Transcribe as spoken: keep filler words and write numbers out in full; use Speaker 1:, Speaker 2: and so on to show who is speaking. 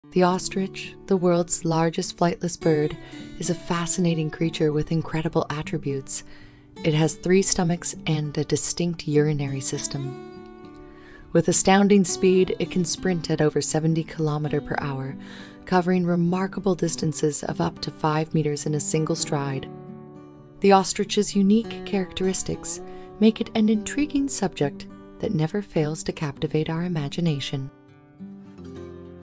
Speaker 1: The ostrich, the world's largest flightless bird, is a fascinating creature with incredible attributes. It has three stomachs and a distinct urinary system. With astounding speed, it can sprint at over seventy kilometers per hour, covering remarkable distances of up to five meters in a single stride. The ostrich's unique characteristics make it an intriguing subject that never fails to captivate our imagination.